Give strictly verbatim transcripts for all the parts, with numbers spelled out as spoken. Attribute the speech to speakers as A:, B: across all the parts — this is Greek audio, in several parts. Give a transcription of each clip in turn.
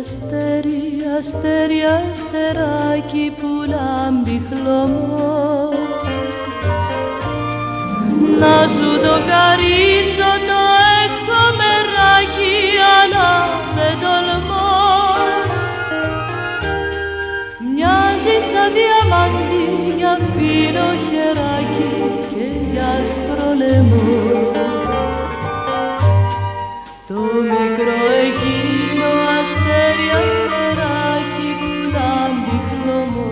A: αστέρι, αστέρι, αστεράκι που λάμπει χλωμό. Να σου το χαρίσω το έχω μεράκι, αλλά δεν τολμώ. Μοιάζει σαν διαμάντι για φίνο χεράκι και για άσπρο λαιμό. Το μικρό εκείνο αστέρι, αστεράκι που λάμπει χλωμό.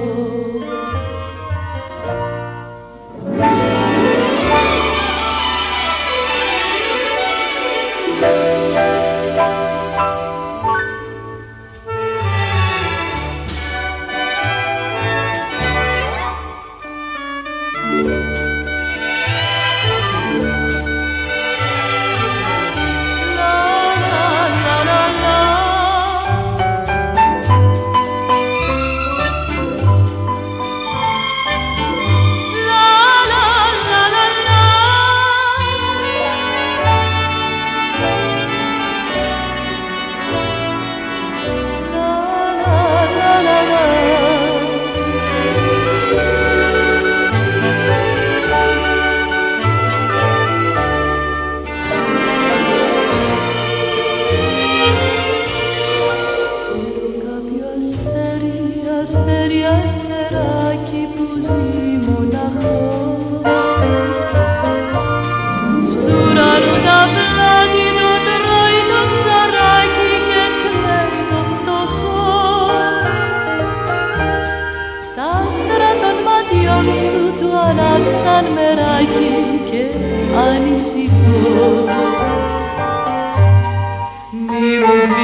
A: Αστέρι, αστεράκι που ζει μοναχό. Στου ουρανού τα πλάτη το τρώει το σαράκι και κλαίει το φτωχό. Τα άστερα των μάτιων σου του ανάψαν μεράκι και ανησυχώ. Μη μου